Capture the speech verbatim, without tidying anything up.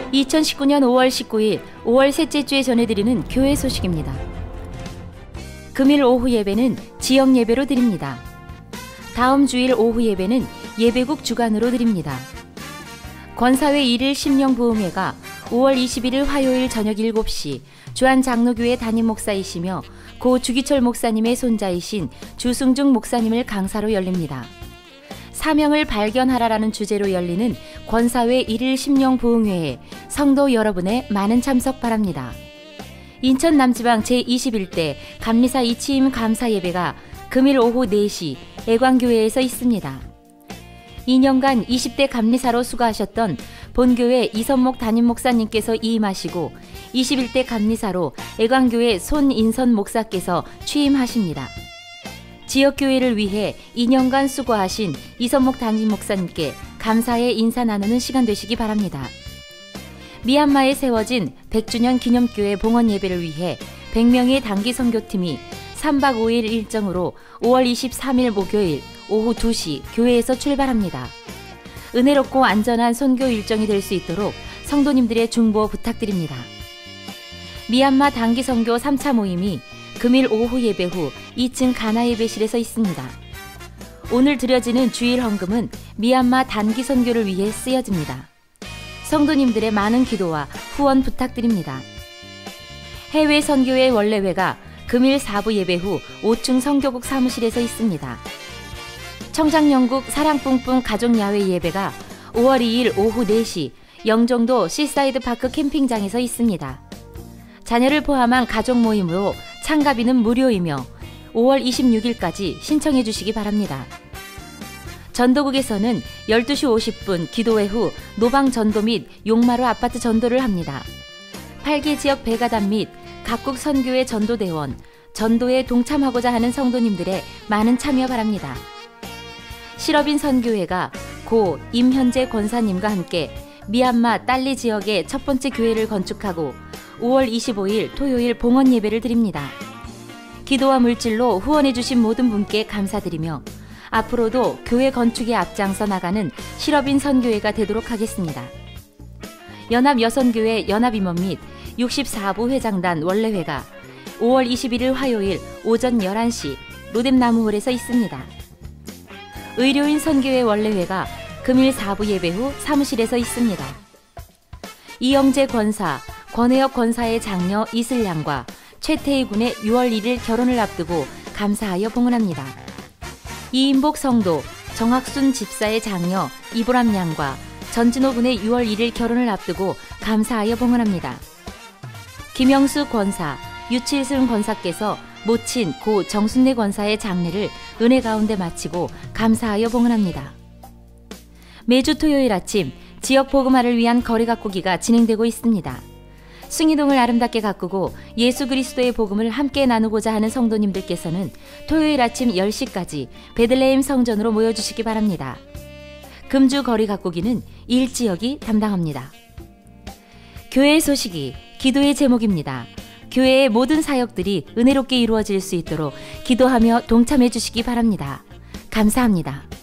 이천십구 년 오월 십구일 오월 셋째 주에 전해드리는 교회 소식입니다. 금일 오후 예배는 지역 예배로 드립니다. 다음 주일 오후 예배는 예배국 주간으로 드립니다. 권사회 일일 심령 부흥회가 오월 이십일일 화요일 저녁 일곱 시 주안장로교회 담임 목사이시며 고 주기철 목사님의 손자이신 주승중 목사님을 강사로 열립니다. 사명을 발견하라라는 주제로 열리는 권사회 일일 심령 부흥회에 성도 여러분의 많은 참석 바랍니다. 인천 남지방 제이십일 대 감리사 이치임 감사 예배가 금일 오후 네 시 애광교회에서 있습니다. 이 년간 이십 대 감리사로 수고하셨던 본교회 이선목 담임 목사님께서 이임하시고 이십일 대 감리사로 애광교회 손인선 목사께서 취임하십니다. 지역교회를 위해 이 년간 수고하신 이선목 담임 목사님께 감사의 인사 나누는 시간 되시기 바랍니다. 미얀마에 세워진 백 주년 기념교회 봉헌 예배를 위해 백 명의 단기 선교팀이 삼 박 오 일 일정으로 오월 이십삼일 목요일 오후 두 시 교회에서 출발합니다. 은혜롭고 안전한 선교 일정이 될 수 있도록 성도님들의 중보 부탁드립니다. 미얀마 단기 선교 삼 차 모임이 금일 오후 예배 후 이 층 가나 예배실에서 있습니다. 오늘 드려지는 주일 헌금은 미얀마 단기 선교를 위해 쓰여집니다. 성도님들의 많은 기도와 후원 부탁드립니다. 해외 선교회 원래회가 금일 사 부 예배 후 오 층 선교국 사무실에서 있습니다. 청장영국 사랑뿡뿡 가족야외 예배가 오월 이일 오후 네 시 영종도 시사이드 파크 캠핑장에서 있습니다. 자녀를 포함한 가족 모임으로 참가비는 무료이며 오월 이십육일까지 신청해 주시기 바랍니다. 전도국에서는 열두 시 오십 분 기도회 후 노방 전도 및 용마루 아파트 전도를 합니다. 팔 개 지역 배가단 및 각국 선교회 전도대원, 전도에 동참하고자 하는 성도님들의 많은 참여 바랍니다. 실업인 선교회가 고 임현재 권사님과 함께 미얀마 딸리 지역의 첫 번째 교회를 건축하고 오월 이십오일 토요일 봉헌 예배를 드립니다. 기도와 물질로 후원해 주신 모든 분께 감사드리며 앞으로도 교회 건축에 앞장서 나가는 실업인 선교회가 되도록 하겠습니다. 연합여선교회 연합임원 및 육십사 부 회장단 원래회가 오월 이십일일 화요일 오전 열한 시 로뎀나무홀에서 있습니다. 의료인 선교회 원래회가 금일 사 부 예배 후 사무실에서 있습니다. 이영재 권사, 권혜혁 권사의 장녀 이슬양과 최태희 군의 유월 일일 결혼을 앞두고 감사하여 봉헌합니다. 이인복 성도, 정학순 집사의 장녀 이보람 양과 전진호 군의 유월 일일 결혼을 앞두고 감사하여 봉헌합니다. 김영수 권사, 유칠승 권사께서 모친 고 정순례 권사의 장례를 은혜 가운데 마치고 감사하여 봉헌합니다. 매주 토요일 아침 지역 복음화를 위한 거리 가꾸기가 진행되고 있습니다. 숭이동을 아름답게 가꾸고 예수 그리스도의 복음을 함께 나누고자 하는 성도님들께서는 토요일 아침 열 시까지 베들레헴 성전으로 모여주시기 바랍니다. 금주 거리 가꾸기는 일 지역이 담당합니다. 교회 소식이 기도의 제목입니다. 교회의 모든 사역들이 은혜롭게 이루어질 수 있도록 기도하며 동참해 주시기 바랍니다. 감사합니다.